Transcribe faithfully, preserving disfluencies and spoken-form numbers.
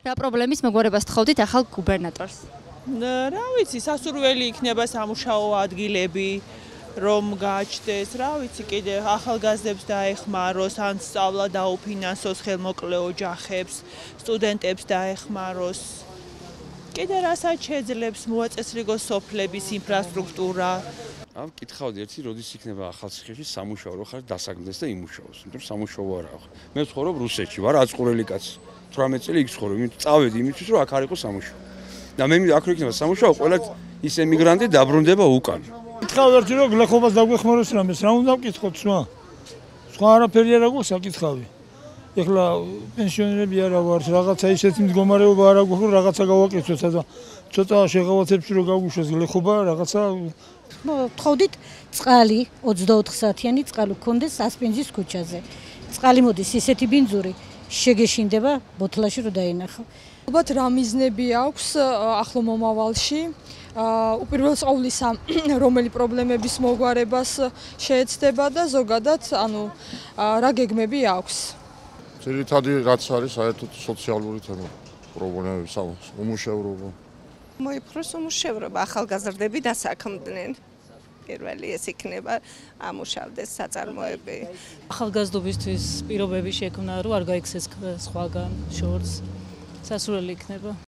რა პრობლემის მოგვარებას თხოვდით ახალ გუბერნატორს? რა ვიცი, სასურველი იქნება სამუშაო ადგილები, რომ გააჩნდეს, რა ვიცი, კიდე ახალგაზრდებს დაეხმაროს, ან სწავლა დაუფინანსოს ხელმოკლე ოჯახებს, სტუდენტებს დაეხმაროს. კიდე რასაც შეძლებს მოაწესრიგოს სოფლების ინფრასტრუქტურა. ამ კითხავდი ერთი, როდის იქნება ახალციხეში სამუშაო, რო ხარ დასაგნდეს და იმუშაოს, იმიტომ რომ სამუშაო არ აქვს. მე ვცხოვრობ რუსეთში, ვარ აწყურელი კაცი. თვრამეტ წელი იქ ცხოვრობ, იმიტომ წავედი იმისთვის, რომ აქ არ იყოს სამუშაო. და მე აქ რო იქნება სამუშაო, ყველა ის ემიგრანტი დაბრუნდება უკან. კითხავ ერთი რომ გლეხობას დაგვეხმაროს რამეს, რა უნდა ვკითხოთ სხვა? სხვა არაფერი არ აქვს საკითხავი. ეხლა პენსიონერები არა ვართ, რაღაცა ისეთი მდგომარეობა არ აქვს, რომ რაღაცა გავაკეთოთ და ცოტა შეღავათებს რომ გავუშვეს გლეხობა, რაღაცა ვთხოვდით წყალი, ოცდაოთხ საათიანი წყალი გქონდეს ასპინძის ქუჩაზე. წყალი მოდის ისეთი ბინძური, შეგეშინდება ბოთლაში რომ დაინახო. ალბათ რა მიზნები აქვს ახლო მომავალში? უპირველეს ყოვლისა, რომელი პრობლემების მოგვარებას შეეცდება და ზოგადად, ანუ რა გეგმები აქვს? ძირითადი რაც არის საერთოდ სოციალური თემა, პრობლემები, უმუშევრობა. მოიფროს უმუშევრობა, ახალგაზრდები დასაქმდნენ. პირველი ეს იქნება ამუშავდეს საწარმოები. ახალგაზრდობისთვის პირობები შექმნა, რომ არ გაიქცეს სხვაგან შორს. სასურველი იქნება.